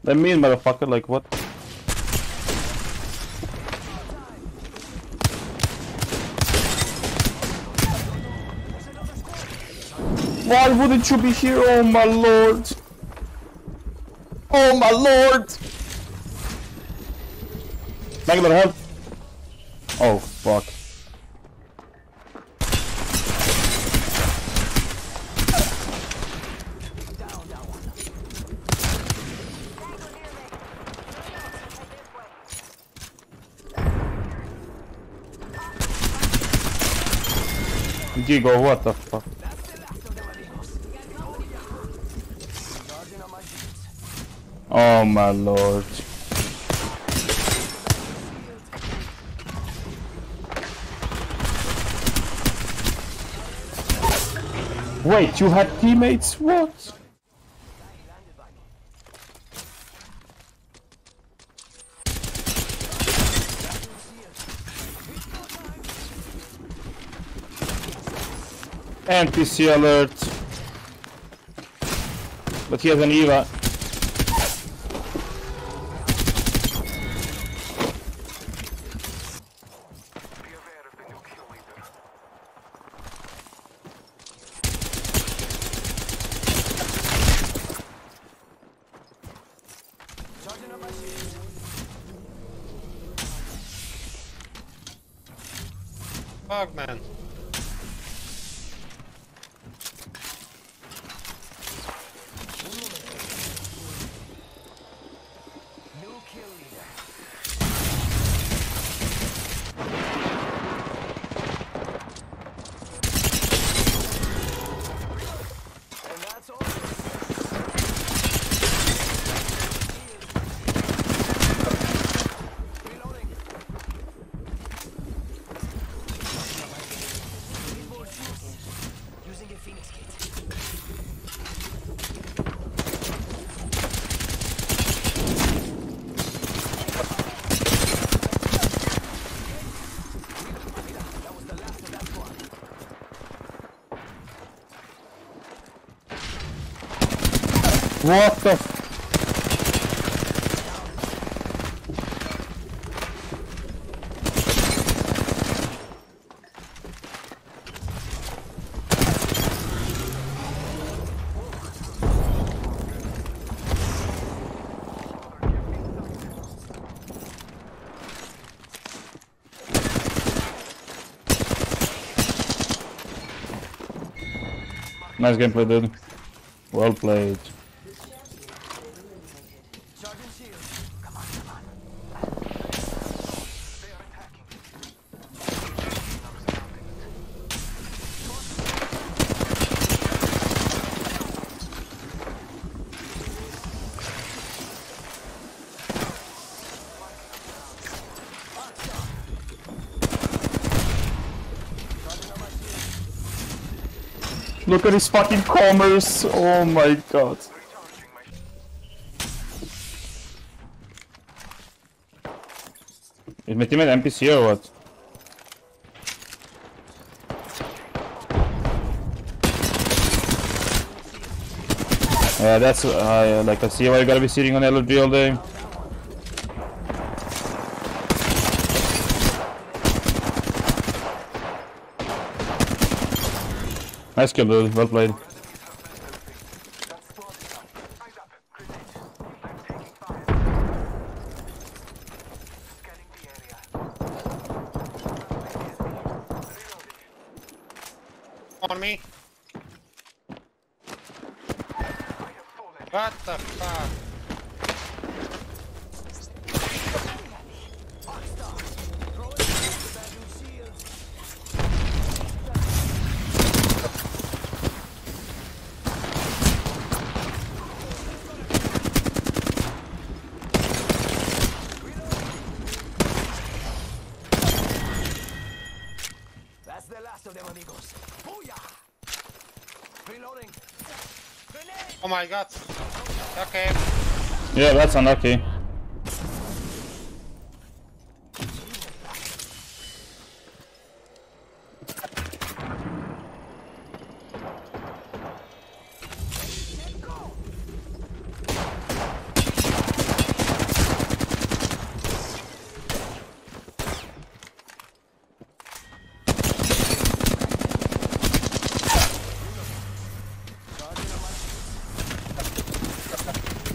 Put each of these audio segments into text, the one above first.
Let me in, motherfucker, like what? Why wouldn't you be here? Oh my lord! Oh my lord! Magdalene, help! Oh fuck. Gigo, what the fuck? Oh my lord. Wait, you had teammates? What? NPC alert. But he has an EVA. Fuck, man. What the f— Nice gameplay, dude. Well played. Look at his fucking commerce. Oh my god. Is my teammate NPC or what? Yeah, that's like I see why you gotta be sitting on LG all day. Nice kill, dude. Well played. On me. What the fuck? That's the last of them, amigos. Booyah! Reloading. Oh my god. Okay. Yeah, that's unlucky.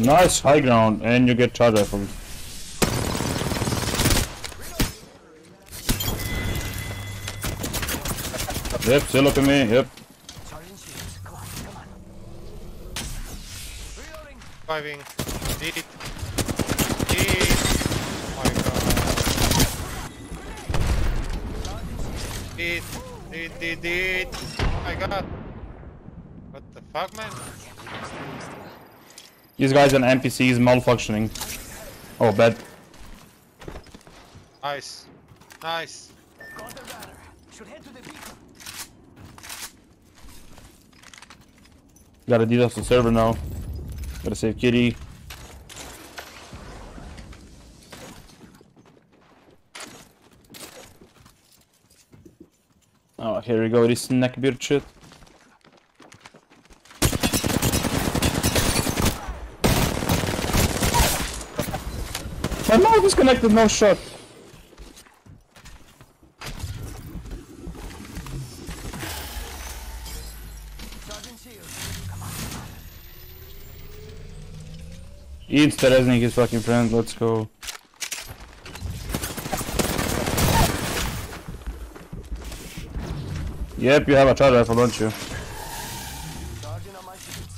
Nice high ground, and you get charge rifle. Yep, still look at me, yep. Charging shields. Come on, come on. Reloading. Driving. Deep. Deep. Oh my god. Deep. Deep, deep, deep. Oh my god. What the fuck, man? These guys and NPCs malfunctioning. Oh, bad. Nice. Nice. Got the radar. Should head to the beacon. Gotta DDoS the server now. Gotta save Kitty. Oh, here we go, this neckbeard shit. My mouth is connected, no shot. Charging shields. Come on, come on. Ian's terrorizing his fucking friend, let's go. Yep, you have a charge rifle, don't you? Charging on my shields.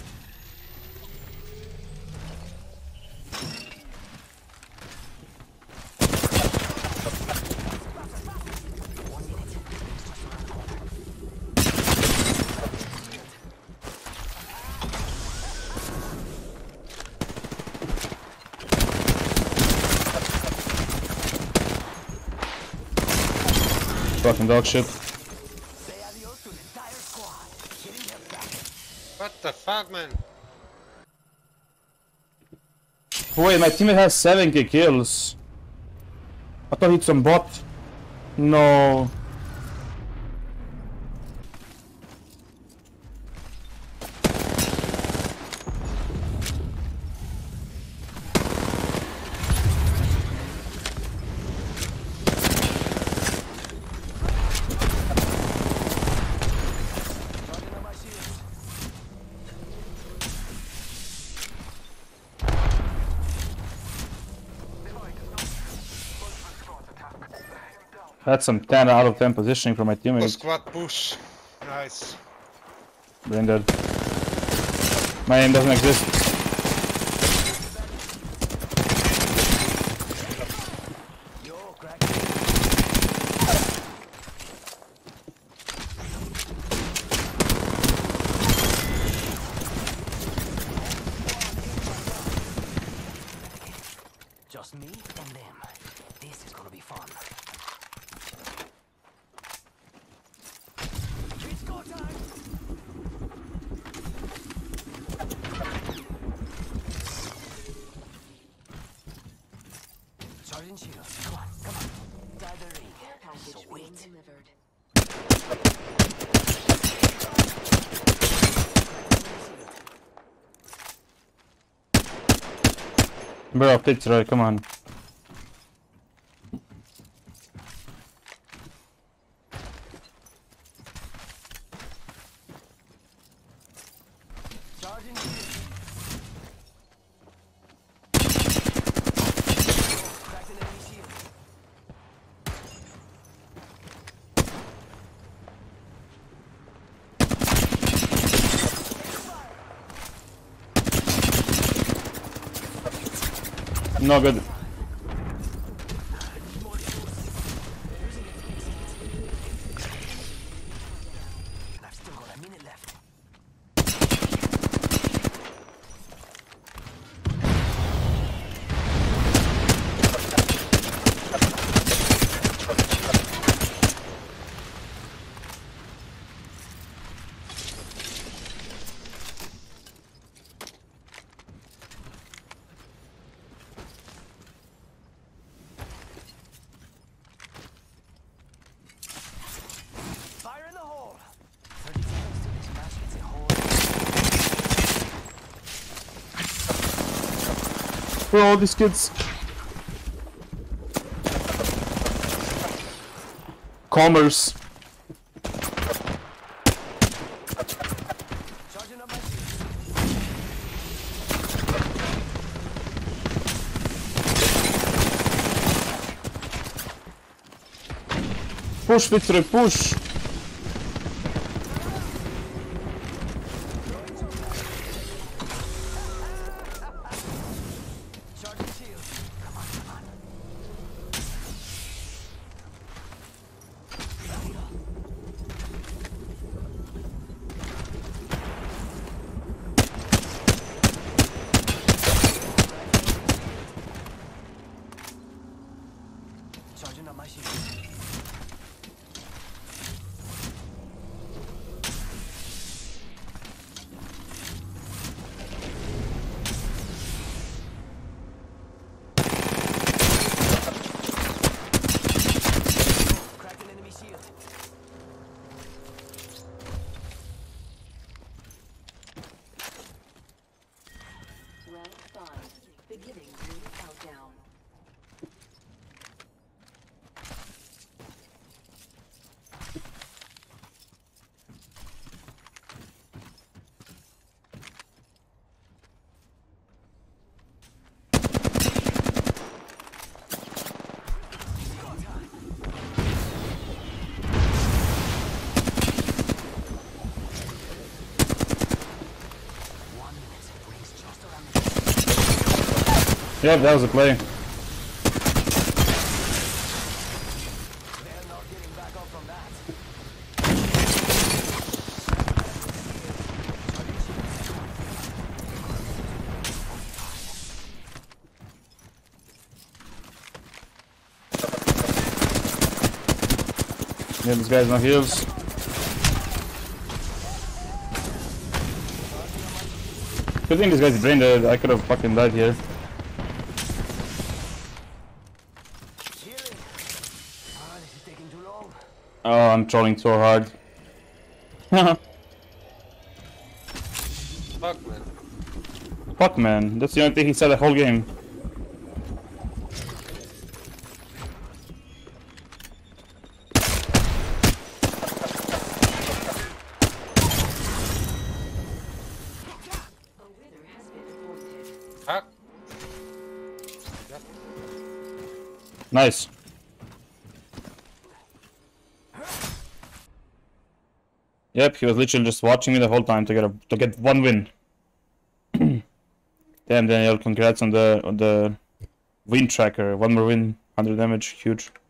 Fucking dog shit. Say adios to the entire squad. Getting them back. What the fuck, man? Wait, my teammate has 70 kills. I thought he'd some bot. No. Charging on my shields. Had some 10 out of 10 positioning from my Full teammates. squad push. Nice. Brain dead. My aim doesn't exist. Yo, crack. Just me and them. This is gonna be fun. It's go time. Charging shields. Come on, come on. Gathering. Package being Sweet. delivered. Bro, pitch right, come on. Charging shields. Cracked an enemy shield. No good. And I've still got a minute left. Fire in the hole. 30 seconds till this match gets a hole. Bro, these kids. Commerce. Charging up my shields. Push, Victory, push! Charging shield. Come on, come on. Charging up my shield. Cracked an enemy shield. Round 5. Beginning ring countdown. Yep, that was a play. They're not getting back up from that. Yeah, this guy's no heals. Good thing this guy's brain dead. I could have fucking died here. Healing. Ah, this is taking too long. Oh, I'm trolling so hard. Fuck, man. Fuck, man. That's the only thing he said the whole game. A winner has been appointed. Fuck. Nice. Yep, he was literally just watching me the whole time to get one win. Damn, Daniel, congrats on the win tracker. One more win, 100 damage, huge.